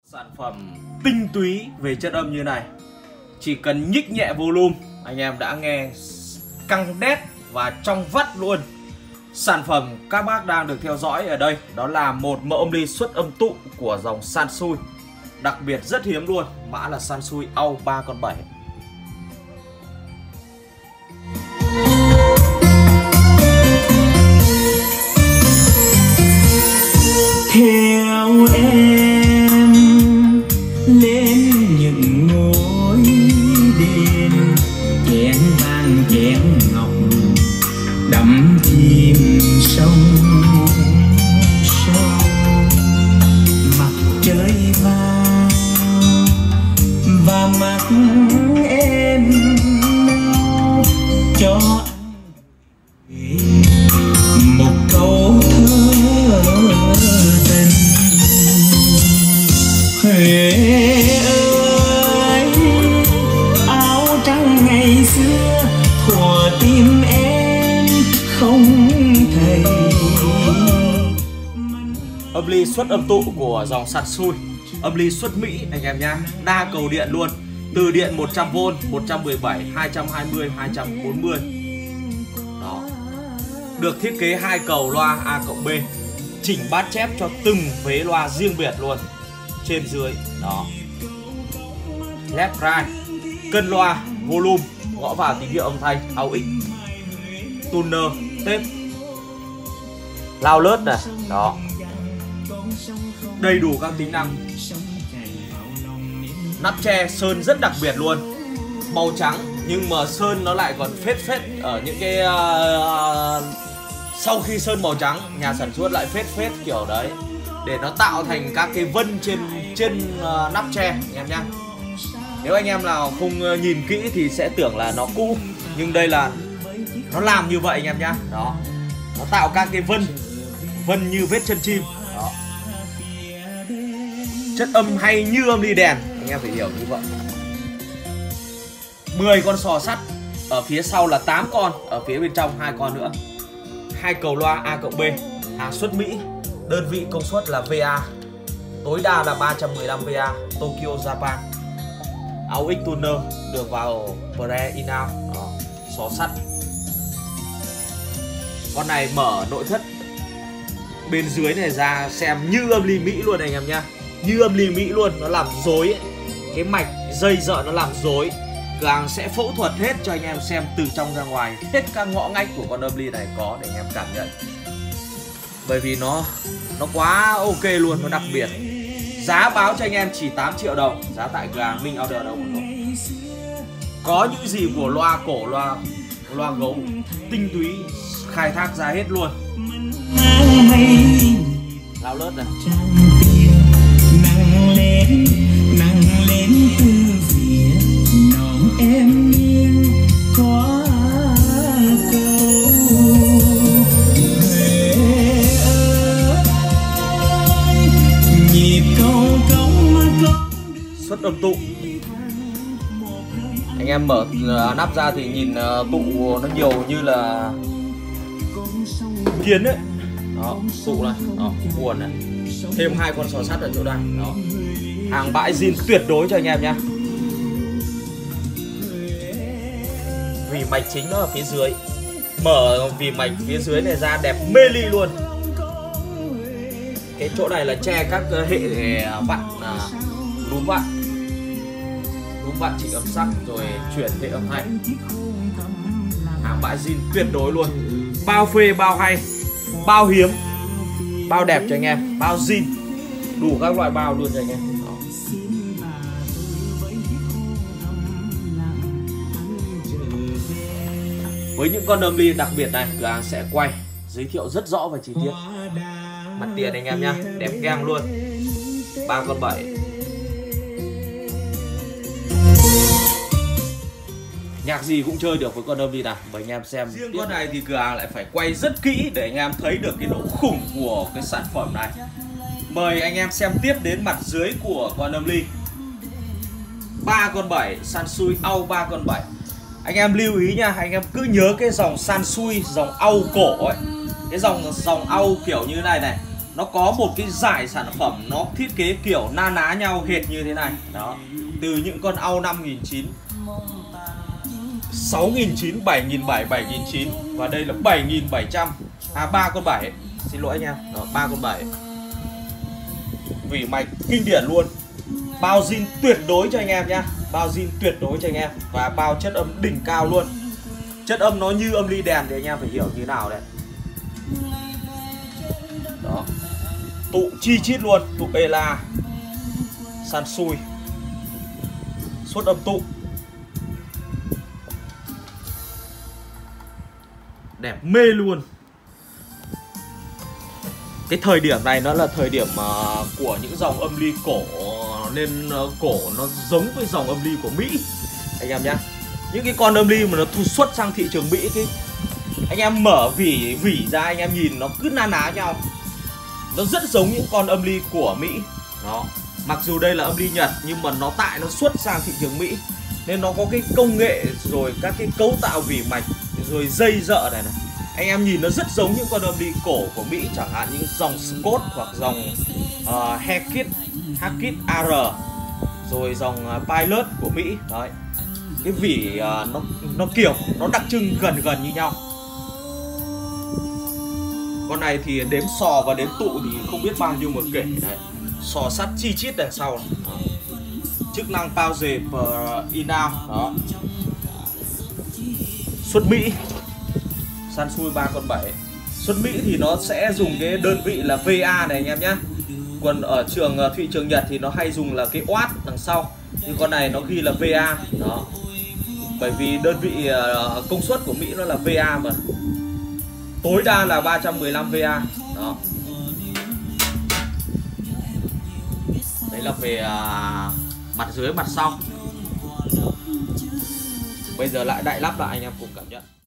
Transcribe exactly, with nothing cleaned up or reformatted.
Sản phẩm tinh túy về chất âm như này, chỉ cần nhích nhẹ volume anh em đã nghe căng đét và trong vắt luôn. Sản phẩm các bác đang được theo dõi ở đây đó là một mẫu âm ly xuất âm tụ của dòng Sansui, đặc biệt rất hiếm luôn, mã là Sansui a u ba con bảy. Theo em lên những ngôi đền, chén vàng chén ngọc đắm chìm sông sâu, mặt trời vàng và mắt em nâu cho anh một câu thơ tình. Huế ơi, áo trắng ngày xưa của tim em không thấy. Âm ly xuất âm tụ của dòng Sansui, âm ly xuất Mỹ anh em nhá, đa cầu điện luôn, từ điện một trăm vôn, một trăm mười bảy, hai trăm hai mươi, hai trăm bốn mươi. Đó. Được thiết kế hai cầu loa A cộng B, chỉnh bát chép cho từng vế loa riêng biệt luôn, trên dưới. Đó. Left right, cân loa, volume, gõ vào tín hiệu âm thanh, a u ích, tuner, tape, lao lướt này. Đó. Đầy đủ các tính năng. Nắp tre sơn rất đặc biệt luôn, màu trắng nhưng mà sơn nó lại còn phết phết ở những cái uh, sau khi sơn màu trắng nhà sản xuất lại phết phết kiểu đấy để nó tạo thành các cái vân trên trên uh, nắp tre anh em nhá. Nếu anh em nào không nhìn kỹ thì sẽ tưởng là nó cũ, nhưng đây là nó làm như vậy anh em nhá. Đó, nó tạo các cái vân vân như vết chân chim. Đó. Chất âm hay như âm ly đèn, anh em phải hiểu như vậy. mười con sò sắt, ở phía sau là tám con, ở phía bên trong hai con nữa. Hai cầu loa A cộng B, hàng xuất Mỹ, đơn vị công suất là vê a, tối đa là ba trăm mười lăm vê a, Tokyo Japan. a u ích tuner được vào pre in out. Đó, sò sắt. Con này mở nội thất bên dưới này ra xem như âm ly Mỹ luôn anh em nhá, như âm ly Mỹ luôn, nó làm rối ấy. Cái mạch dây dợ nó làm rối. Cửa hàng sẽ phẫu thuật hết cho anh em xem từ trong ra ngoài, hết các ngõ ngách của con âm ly này có để anh em cảm nhận. Bởi vì nó nó quá ok luôn, nó đặc biệt. Giá báo cho anh em chỉ tám triệu đồng, giá tại cửa hàng Minh Audio đâu mà có những gì của loa cổ, loa loa gấu tinh túy khai thác ra hết luôn. Lao lướt này. Nặng lên, nặng lên từ phía nón em nghiêng qua cầu. Huế ơi, nhịp cầu cống mà con xuất âm tụ. Anh em mở uh, nắp ra thì nhìn uh, tụ nó nhiều như là kiến ấy. Đó, tụ này, đó, buồn này. Thêm hai con sò sắt ở chỗ đây. Đó. Hàng bãi zin tuyệt đối cho anh em nhá. Vì mạch chính nó ở phía dưới. Mở vì mạch phía dưới này ra đẹp mê ly luôn. Cái chỗ này là che các hệ vặn, núm vặn, núm vặn trị âm sắc rồi chuyển hệ âm thanh. Hàng bãi zin tuyệt đối luôn. Bao phê, bao hay, bao hiếm, bao đẹp cho anh em, bao zin, đủ các loại bao luôn cho anh em. Đó. Với những con âm ly đặc biệt này, cửa hàng sẽ quay giới thiệu rất rõ và chi tiết. Mặt tiền anh em nhá, đẹp ngang luôn. Ba con bảy. Nhạc gì cũng chơi được với con âm ly này, bởi anh em xem. Riêng con này thì cửa hàng lại phải quay rất kỹ để anh em thấy được cái độ khủng của cái sản phẩm này. Mời anh em xem tiếp đến mặt dưới của con âm ly. Ba con bảy, Sansui a u ba con bảy. Anh em lưu ý nha, anh em cứ nhớ cái dòng Sansui, dòng a u cổ ấy. Cái dòng dòng a u kiểu như này này nó có một cái dải sản phẩm nó thiết kế kiểu na ná nhau hệt như thế này. Đó, từ những con Au năm nghìn chín trăm, sáu nghìn chín trăm, bảy nghìn bảy trăm, bảy nghìn chín trăm và đây là bảy nghìn bảy trăm. À, ba con bảy, xin lỗi anh em. Đó, ba con bảy. Vỉ mạch kinh điển luôn. Bao zin tuyệt đối cho anh em nhá. Bao zin tuyệt đối cho anh em. Và bao chất âm đỉnh cao luôn. Chất âm nó như âm ly đèn thì anh em phải hiểu như nào đấy. Đó, tụ chi chít luôn. Tụ Ela, Sansui, suất âm tụ đẹp mê luôn. Cái thời điểm này nó là thời điểm uh, của những dòng âm ly cổ, nên uh, cổ nó giống với dòng âm ly của Mỹ anh em nhá. Những cái con âm ly mà nó thu xuất sang thị trường Mỹ, cái anh em mở vỉ vỉ ra anh em nhìn nó cứ na ná nhau, nó rất giống những con âm ly của Mỹ. Đó, mặc dù đây là âm ly Nhật nhưng mà nó tại nó xuất sang thị trường Mỹ nên nó có cái công nghệ rồi các cái cấu tạo vỉ mạch rồi dây dợ này này, anh em nhìn nó rất giống những con âm ly cổ của Mỹ, chẳng hạn những dòng Scott hoặc dòng uh, Hackett, Hackett a rờ, rồi dòng uh, Pilot của Mỹ. Đấy, cái vỉ uh, nó nó kiểu nó đặc trưng gần gần như nhau. Con này thì đếm sò và đếm tụ thì không biết bao nhiêu mà kể đấy. Sò sắt chi chít đằng sau này. Đó, chức năng pause per in out. Đó, xuất Mỹ Sansui ba con bảy. Xuất Mỹ thì nó sẽ dùng cái đơn vị là vê a này anh em nhé. Còn ở trường thị trường Nhật thì nó hay dùng là cái oát đằng sau, nhưng con này nó ghi là vê a. Đó, bởi vì đơn vị công suất của Mỹ nó là vê a mà. Tối đa là ba trăm mười lăm vê a. Đó, đấy là về uh, mặt dưới mặt sau. Bây giờ lại đại lắp lại anh em cùng cảm nhận.